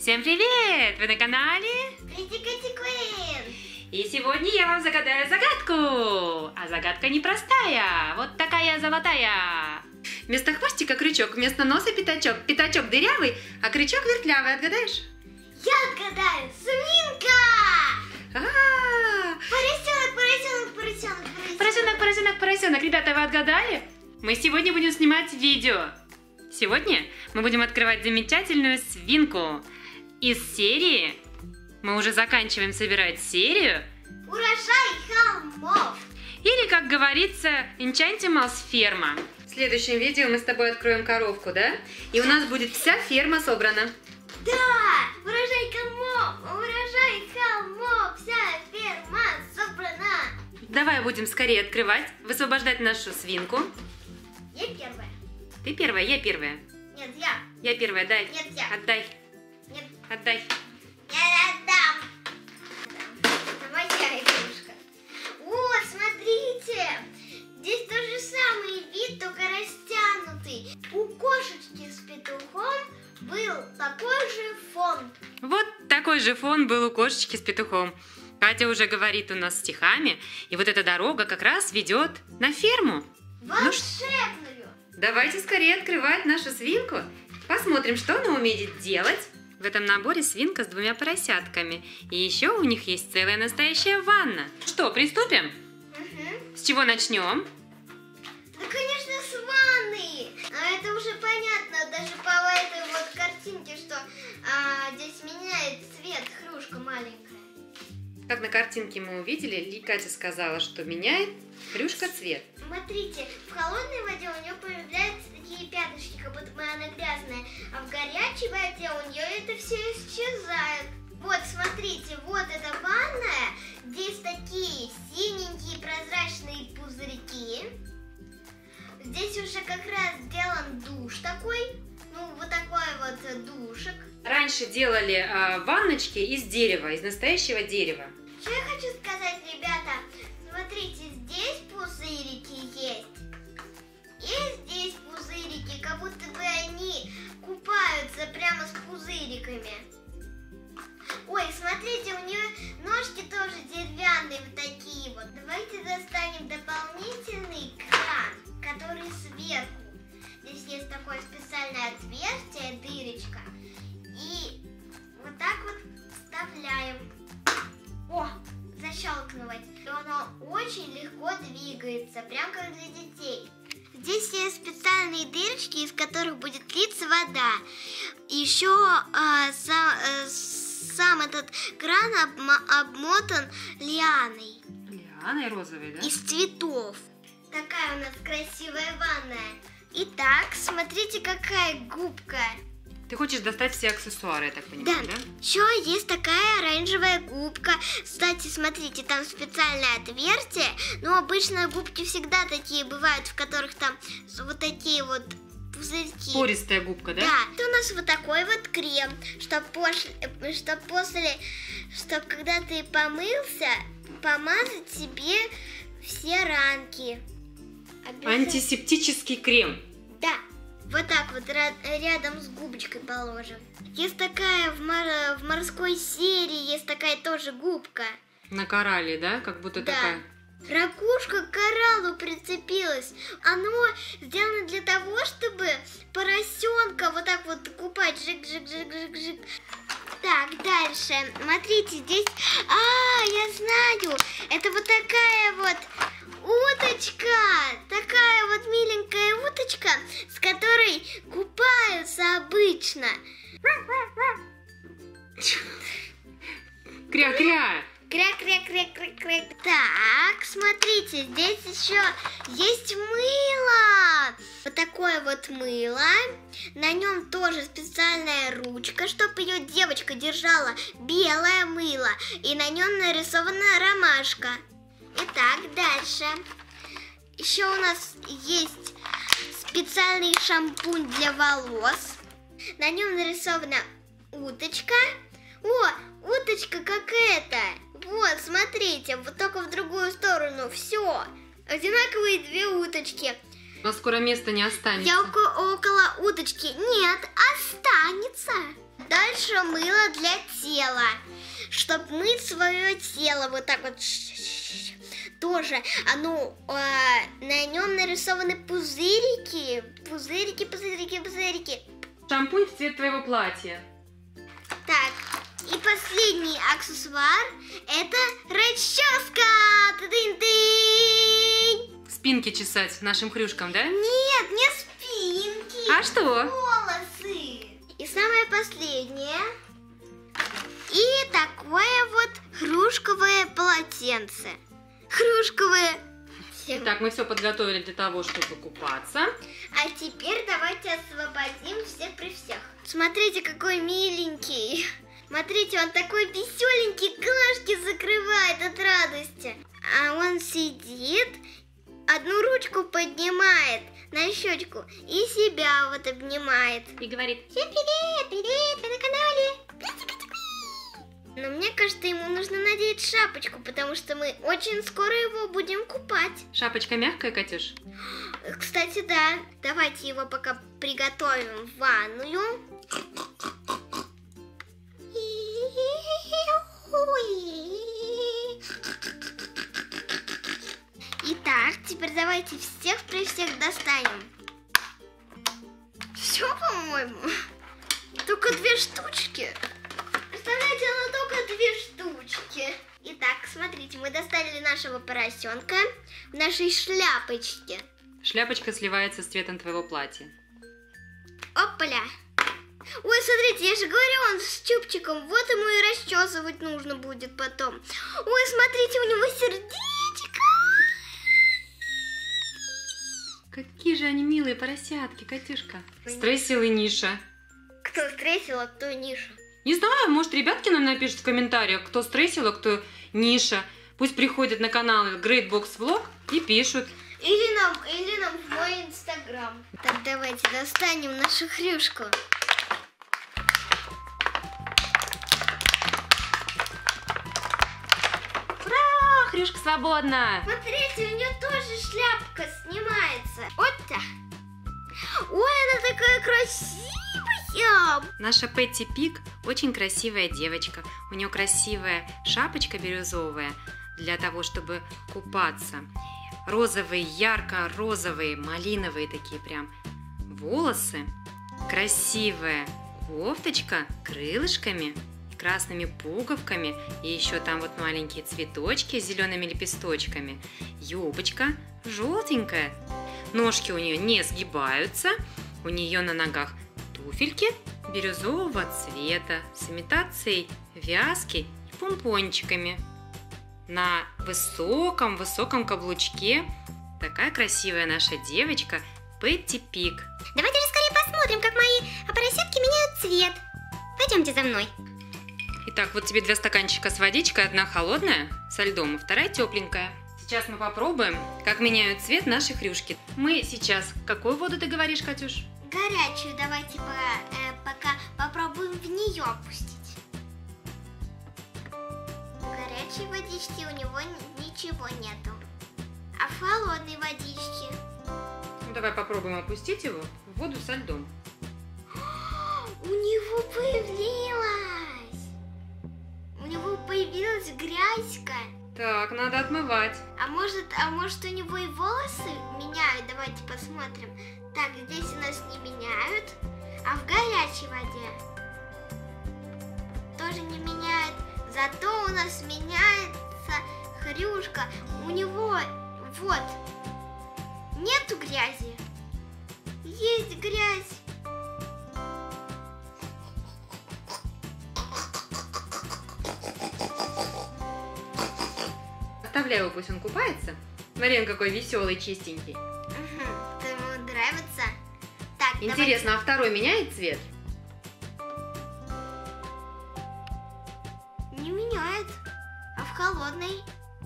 Всем привет! Вы на канале Критика-тиквин. И сегодня я вам загадаю загадку. А загадка непростая. Вот такая золотая. Вместо хвостика крючок, вместо носа пятачок. Пятачок дырявый, а крючок вертлявый. Отгадаешь? Я отгадаю. Свинка! Поросенок. Ребята, вы отгадали? Мы сегодня будем снимать видео. Сегодня мы будем открывать замечательную свинку. Из серии мы уже заканчиваем собирать серию Урожай холмов. или, как говорится, Enchantimals ферма. В следующем видео мы с тобой откроем коровку, да? И у нас будет вся ферма собрана. Да, урожай холмов, вся ферма собрана. Давай будем скорее открывать, высвобождать нашу свинку. Я первая. Ты первая, я первая. Нет, я. Я первая, дай. Нет, я. Отдай. Нет, Отдай. я отдам. Это моя игрушка. Вот, смотрите. Здесь тот же самый вид, только растянутый. У кошечки с петухом был такой же фон. Вот такой же фон был у кошечки с петухом. Катя уже говорит у нас стихами, и вот эта дорога как раз ведет на ферму. Волшебную. Давайте скорее открывать нашу свинку. Посмотрим, что она умеет делать. В этом наборе свинка с двумя поросятками. И еще у них есть целая настоящая ванна. Что, приступим? Угу. С чего начнем? Да, конечно, с ванны. А это уже понятно, даже по этой вот картинке, что здесь меняет цвет хрюшка маленькая. Как на картинке мы увидели, Катя сказала, что меняет хрюшка цвет. Смотрите, в холодной воде у нее появляются такие пятнышки, как будто бы она грязная, а в горячей воде у нее это все исчезает. Вот, смотрите, вот эта ванная, здесь такие синенькие прозрачные пузырьки. Здесь уже как раз сделан душ такой, ну вот такой вот душик. Раньше делали ванночки из дерева, из настоящего дерева. Что я хочу сказать, ребята, смотрите, здесь пузырики есть. И здесь пузырики, как будто бы они купаются прямо с пузыриками. Ой, смотрите, у нее ножки тоже деревянные, вот такие вот. Давайте достанем дополнительный кран, который сверху. Здесь есть такое специальное отверстие, дырочка. И вот так вот вставляем. О, защелкнуть. И оно очень легко двигается, прям как для детей. Здесь есть специальные дырочки, из которых будет литься вода. Еще сам этот кран обмотан лианой. Лианой розовой, да? Из цветов. Такая у нас красивая ванная. Итак, смотрите, какая губка. Ты хочешь достать все аксессуары, я так понимаю, да? Еще есть такая оранжевая губка. Кстати, смотрите, там специальное отверстие. Но обычно губки всегда такие бывают, в которых там вот такие вот пузырьки. Пористая губка, да? Да. Это у нас вот такой вот крем, чтобы когда ты помылся, помазать себе все ранки. Антисептический крем. Да. Вот так вот рядом с губочкой положим. Есть такая в морской серии, есть такая тоже губка. На коралле, да? Как будто Да. такая. Ракушка к кораллу прицепилась. Оно сделано для того, чтобы поросенка вот так вот купать. Жик-жик-жик-жик-жик. Так, дальше. Смотрите, здесь... я знаю. Это вот такая вот уточка. Такая вот миленькая уточка, с которой купаются обычно. Кря-кря. Кря-кря-кря-кря-кря. Так, смотрите, здесь еще есть мыло. Вот такое вот мыло. На нем тоже специальная ручка, чтобы ее девочка держала. Белое мыло. И на нем нарисована ромашка. Итак, дальше. Еще у нас есть специальный шампунь для волос. На нем нарисована уточка. О, уточка как эта. Вот, смотрите, вот только в другую сторону. Все. Одинаковые две уточки. У нас скоро места не останется. Я около уточки. Нет, останется. Дальше мыло для тела. Чтобы мыть свое тело. Вот так вот. Тоже. На нем нарисованы пузырики. Пузырики. Шампунь в цвет твоего платья. Так, и последний аксессуар — это расческа. Тын-тынь. Спинки чесать нашим хрюшкам, да? Нет, не спинки. А что? Волосы. И самое последнее. И такое вот хрюшковое полотенце. Хрюшковое. Итак, мы все подготовили для того, чтобы купаться. А теперь давайте освободим всех при всех. Смотрите, какой миленький. Смотрите, он такой веселенький, глазки закрывает от радости. А он сидит, одну ручку поднимает на щечку и себя вот обнимает. И говорит: всем привет, привет, вы на канале. Но мне кажется, ему нужно надеть шапочку, потому что мы очень скоро его будем купать. шапочка мягкая, Катюш? Кстати, да. Давайте его пока приготовим в ванную. Итак, теперь давайте всех при всех достанем. Все, по-моему. Только 2 штучки. Представляете, оно только 2 штучки. Итак, смотрите, мы достали нашего поросенка в нашей шляпочке. Шляпочка сливается с цветом твоего платья. Опля! Ой, смотрите, я же говорю, он с чубчиком. Вот ему и расчесывать нужно будет потом. Ой, смотрите, у него сердечко. Какие же они милые поросятки, Катюшка. Стресил и Ниша. Кто стресил, а кто Ниша? Не знаю, может, ребятки нам напишут в комментариях, кто стресил, а кто Ниша. Пусть приходят на канал Great Box Vlog и пишут. Или нам в мой инстаграм. Так, давайте достанем нашу хрюшку. Ура! Хрюшка свободна! Смотрите, у нее тоже шляпка снимается. Вот так. Ой, она такая красивая. Наша Петти Пиг очень красивая девочка. У нее красивая шапочка бирюзовая для того, чтобы купаться. Розовые, ярко-розовые, малиновые такие прям волосы. Красивая кофточка крылышками, красными пуговками. И еще там вот маленькие цветочки с зелеными лепесточками. Юбочка желтенькая. Ножки у нее не сгибаются. У нее на ногах туфельки бирюзового цвета с имитацией вязки и помпончиками. На высоком каблучке такая красивая наша девочка Петти Пиг. Давайте же скорее посмотрим, как мои поросятки меняют цвет. Пойдемте за мной. Итак, вот тебе 2 стаканчика с водичкой, одна холодная со льдом, а 2 тепленькая. Сейчас мы попробуем, как меняют цвет наши хрюшки. Мы сейчас... Какую воду ты говоришь, Катюш? Горячую давайте пока попробуем в нее опустить. В горячей водичке у него ничего нету. А в холодной водичке? Ну, давай попробуем опустить его в воду со льдом. У него появилась грязька. Так, надо отмывать. А может у него и волосы меняют? Давайте посмотрим. Так, здесь у нас не меняют, а в горячей воде тоже не меняют. Зато у нас меняется хрюшка. У него вот нету грязи, есть грязь. Оставляй его, пусть он купается. Смотри, он какой веселый, чистенький. Угу, ему нравится. Так, интересно, давайте. А второй меняет цвет? Не меняет. А в холодной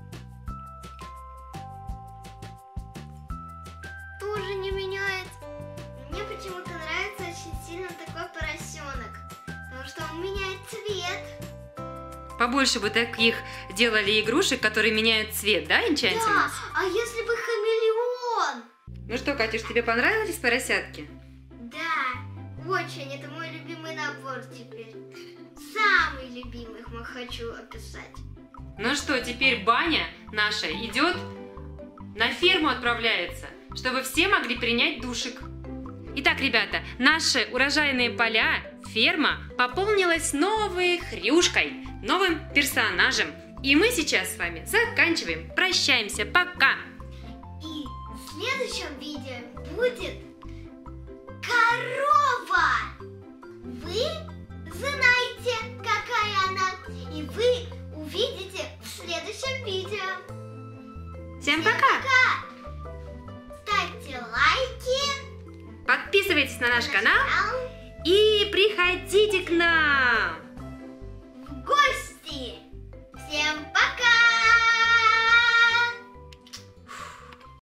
тоже не меняет. Мне почему-то нравится очень сильно такой поросенок, потому что он меняет цвет. Побольше бы таких делали игрушек, которые меняют цвет, да, Энчантималс? Да, а если бы хамелеон? Ну что, Катюш, тебе понравились поросятки? Да, очень. Это мой любимый набор вот теперь. Самый любимый хочу описать. Ну что, теперь Баня наша идет на ферму, отправляется, чтобы все могли принять душик. Итак, ребята, наши урожайные поля, ферма пополнилась новой хрюшкой, новым персонажем. И мы сейчас с вами заканчиваем. Прощаемся. Пока! И в следующем видео будет корова. Вы знаете, какая она. И вы увидите в следующем видео. Всем пока! Ставьте лайки. Подписывайтесь на наш канал и приходите к нам!